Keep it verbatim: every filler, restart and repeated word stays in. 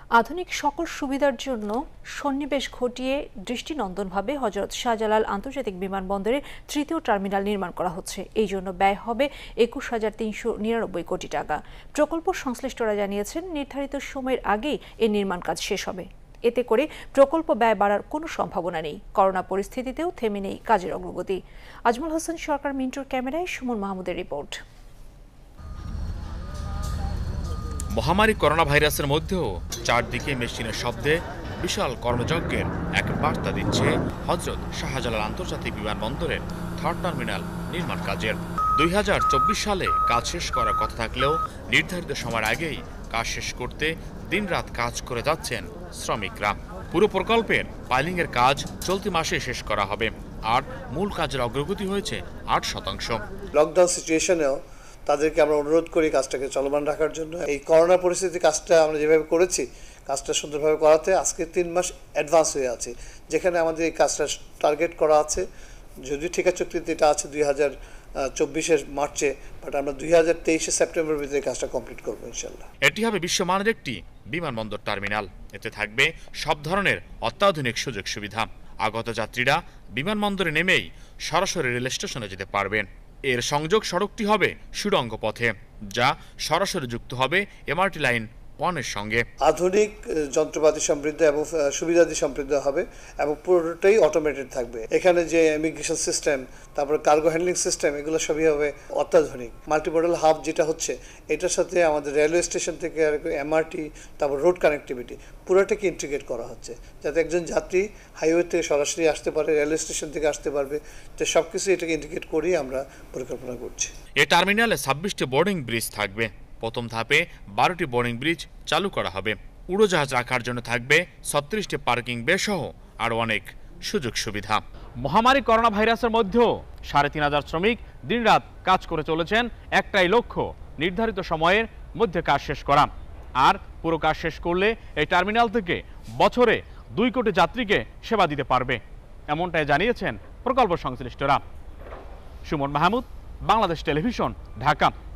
আধুনিক সকল সুবিধার জন্য সন্নিবেশ ঘটিয়ে দৃষ্টিনন্দনভাবে হযরত শাহজালাল আন্তর্জাতিক বিমানবন্দরে তৃতীয় টার্মিনাল নির্মাণ করা হচ্ছে। এই জন্য ব্যয় হবে একুশ হাজার তিনশো নিরানব্বই কোটি টাকা। প্রকল্প সংশ্লিষ্টরা জানিয়েছেন, নির্ধারিত সময়ের আগেই এর নির্মাণ কাজ শেষ হবে। এতে করে প্রকল্প ব্যয় বাড়ার কোনো সম্ভাবনা নেই। করোনা পরিস্থিতিতেও থেমে নেই কাজের অগ্রগতি। আজমল হোসেন সরকার মিন্টুর ক্যামেরায় সুমন মাহমুদের রিপোর্ট। মহামারী করোনা ভাইরাসের মধ্যেও চারদিকে মেশিনের শব্দে বিশাল কর্মযজ্ঞের এক বার্তা দিচ্ছে হযরত শাহজালাল আন্তর্জাতিক বিমানবন্দরের থার্ড টার্মিনাল নির্মাণ কাজের। দুই হাজার চব্বিশ সালে কাজ শেষ করার কথা থাকলেও নির্ধারিত সময়ের আগেই কাজ শেষ করতে দিনরাত কাজ করে যাচ্ছেন শ্রমিকরা। পুরো প্রকল্পের পাইলিংয়ের কাজ চলতি মাসে শেষ করা হবে, আর মূল কাজের অগ্রগতি হয়েছে আট শতাংশ। লকডাউন সিচুয়েশনেও তাদেরকে আমরা অনুরোধ করি কাজটাকে চলমান রাখার জন্য। এই করোনা পরিস্থিতি কাজটা আমরা যেভাবে করেছি, কাজটা সুন্দরভাবে করাতে আজকে তিন মাস অ্যাডভান্স হয়ে আছে, যেখানে আমাদের এই কাজটা টার্গেট করা আছে। যদিও ঠিকা চুক্তিতে এটা আছে দুই হাজার চব্বিশের মার্চে, বাট আমরা দুই হাজার তেইশে সেপ্টেম্বর ভিতরে কাজটা কমপ্লিট করবো ইনশাল্লাহ। এটি হবে বিশ্বমানের একটি বিমানবন্দর টার্মিনাল। এতে থাকবে সব ধরনের অত্যাধুনিক সুযোগ সুবিধা। আগত যাত্রীরা বিমানবন্দরে নেমেই সরাসরি রেল স্টেশনে যেতে পারবেন। এর সংযোগ সড়কটি হবে সুড়ঙ্গ পথে, যা সরাসরি যুক্ত হবে এমআরটি লাইন ওয়ানের সঙ্গে। আধুনিক যন্ত্রপাতি সমৃদ্ধ এবং সুবিধাদি সমৃদ্ধ হবে এবং পুরোটাই অটোমেটেড থাকবে। এখানে যে ইমিগ্রেশন সিস্টেম, তারপর কার্গো হ্যান্ডলিং সিস্টেম, এগুলো সবই হবে অত্যাধুনিক। মাল্টিমডাল হাব যেটা হচ্ছে, এটার সাথে আমাদের রেলওয়ে স্টেশন থেকে এমআরটি, তারপর রোড কানেক্টিভিটি পুরোটাকে ইন্টিগ্রেট করা হচ্ছে, যাতে একজন যাত্রী হাইওয়ে থেকে সরাসরি আসতে পারে, রেলওয়ে স্টেশন থেকে আসতে পারবে। তো সবকিছু এটাকে ইন্টিগ্রেট করেই আমরা পরিকল্পনা করছি। এই টার্মিনালে ছাব্বিশটি বোর্ডিং ব্রিজ থাকবে। প্রথম ধাপে বারোটি বোর্ডিং ব্রিজ চালু করা হবে। উড়োজাহাজ রাখার জন্য থাকবে ছত্রিশটি পার্কিং বে সহ আরও অনেক সুযোগ সুবিধা। মহামারী করোনা ভাইরাসের মধ্যেও সাড়ে তিন হাজার শ্রমিক দিনরাত কাজ করে চলেছেন। একটাই লক্ষ্য, নির্ধারিত সময়ের মধ্যে কাজ শেষ করা। আর পুরো কাজ শেষ করলে এই টার্মিনাল থেকে বছরে দুই কোটি যাত্রীকে সেবা দিতে পারবে, এমনটাই জানিয়েছেন প্রকল্প সংশ্লিষ্টরা। সুমন মাহমুদ, বাংলাদেশ টেলিভিশন, ঢাকা।